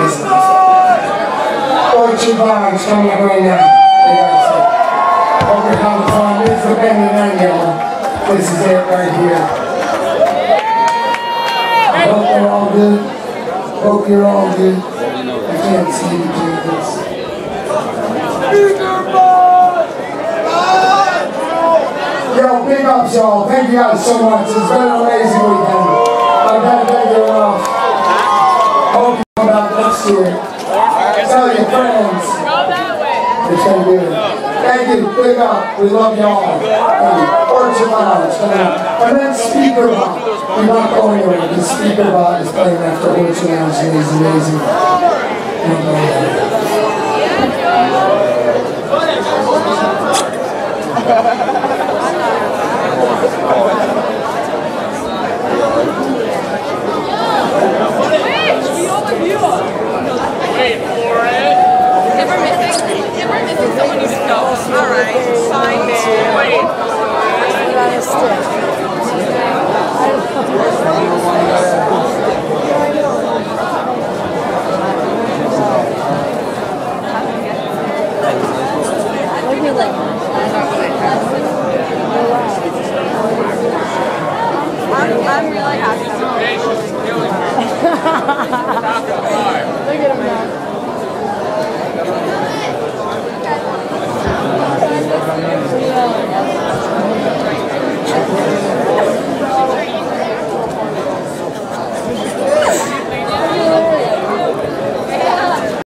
amazing. Orchard Bar's coming up right now. Hope you're having fun. This is the Benny Mango. This is it right here. I hope you're all good. Hope you're all good. I can't see you doing this. Yo, big ups, y'all. Thank you guys so much. It's been an amazing weekend. I've had to thank you enough. Hope you come back next year. Tell your friends. It's been good. Thank you. Big up. We love y'all. Orchard Lounge coming up. And then Speaker Bot. We're not going anywhere. The Speaker Bot is playing after Orchard Lounge, and he's amazing. Oh,